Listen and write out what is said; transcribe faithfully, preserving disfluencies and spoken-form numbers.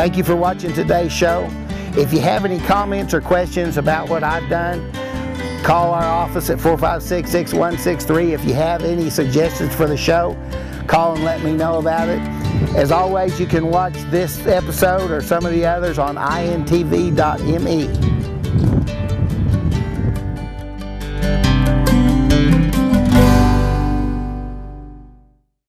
Thank you for watching today's show. If you have any comments or questions about what I've done, call our office at four five six, six one six three. If you have any suggestions for the show, call and let me know about it. As always, you can watch this episode or some of the others on I N T V dot M E.